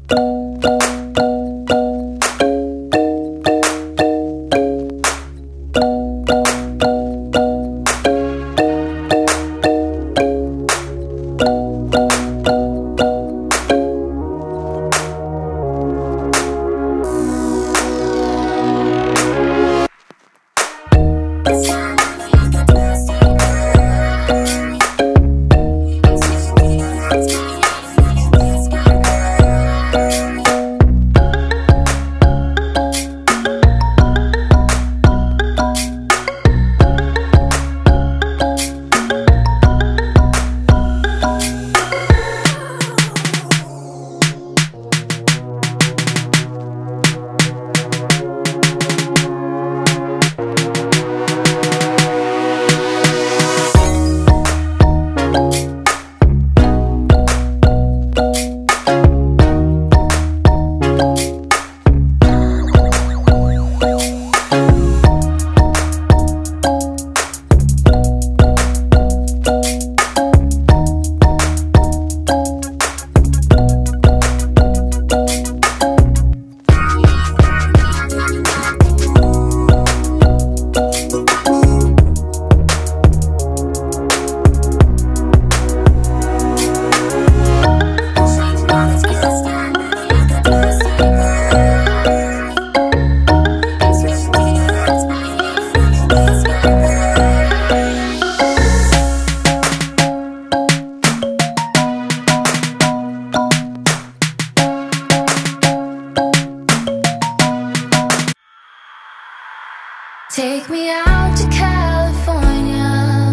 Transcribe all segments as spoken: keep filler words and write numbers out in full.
Take me out to California.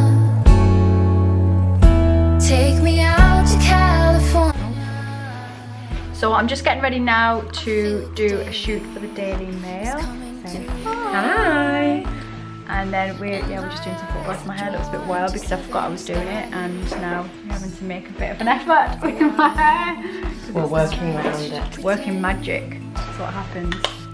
Take me out to California. So I'm just getting ready now to do a shoot for the Daily Mail. Say hi. And then we're yeah we're just doing some photographs. My hair looks a bit wild because I forgot I was doing it, and now we're having to make a bit of an effort with my hair. We're working around it. Working magic. That's what happens.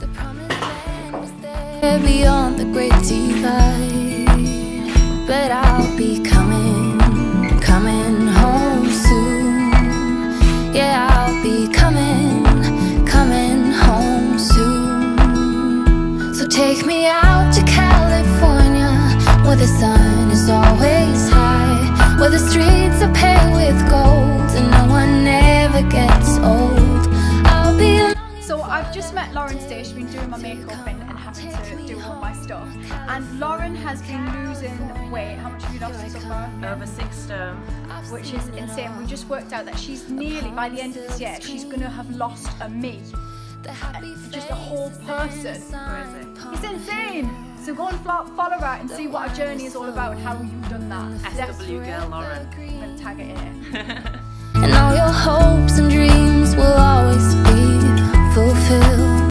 Beyond the great divide, but I'll be coming, coming home soon. Yeah, I'll be coming, coming home soon. So take me out to California, where the sun is always high, where the streets are paved with gold and no one ever gets old. I'll be. So I've just met Lauren today. She's been doing my makeup and, and having to do all my stuff. And Lauren has been losing weight. How much have you lost so far? Over six stone. Which is insane. We just worked out that she's nearly, by the end of this year, she's going to have lost a me. Just a whole person. Crazy. It's insane. So go and follow her and see what her journey is all about and how you've done that. S W Girl Lauren. I'm going to tag it in. And all your hopes and dreams will all